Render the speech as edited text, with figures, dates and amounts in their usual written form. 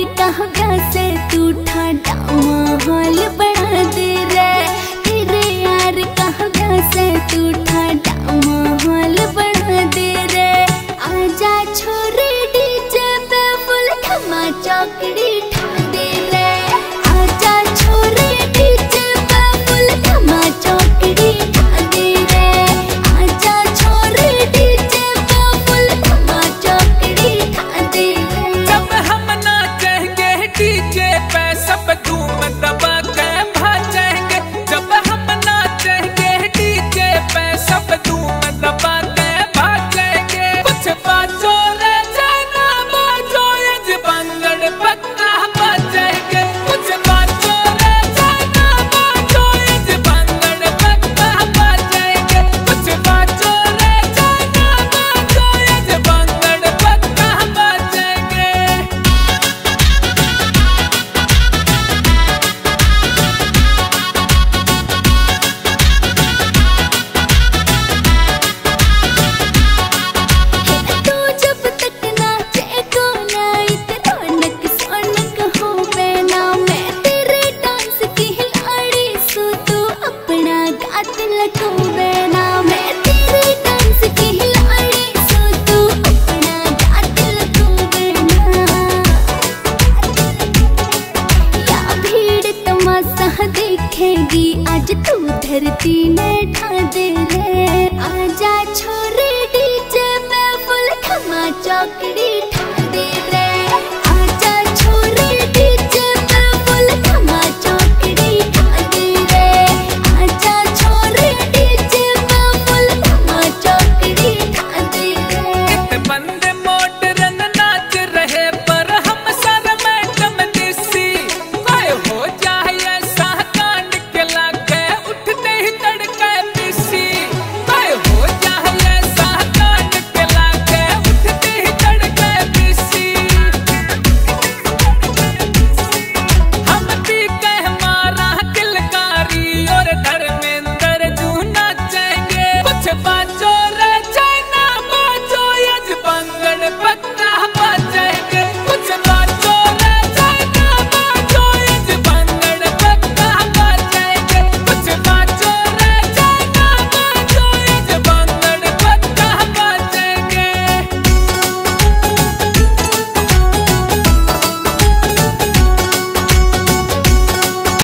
कहाँ से तू ठाडा माहौल बढ़ा दे रे। तेरे यार कहाँ से तू ठाडा माहौल बढ़ा दे रे। आजा छोरे डीजे पे फुल खमा चौकड़ी ठा दे रे। आजा छोरे डीजे पे फुल खमा चौकड़ी ठा दे रे। आजा छोरे डीजे पे फुल खमा चौकड़ी ठा दे रे। जब हम नाचेंगे डीजे पे सब धूम दबा के भागेंगे। जब हम नाचेंगे डीजे पे सब धूम दबा के भागेंगे। कुछ बाजो रे जाना बाजो यज बंगड़ पक्का बजेंगे। कुछ बाजो रे जाना बाजो यज बंगड़ पक्का बजेंगे। कुछ बाजो रे जाना बाजो यज बंगड़ पक्का बजेंगे। तू जब तक नाचे को नाइट रौनक सोनक हो बेना। मैं तेरे डांस की हिलाड़ी सू तू अपना गात लको बेना। मैं तेरे डांस की हिलाड़ी सू तू अपना गात लको बेना। या भीड़ तमाशा देखेगी आज तू धरती ने ढा दे रे। आजा छोरे डीजे पे फुल खमा चौकड़ी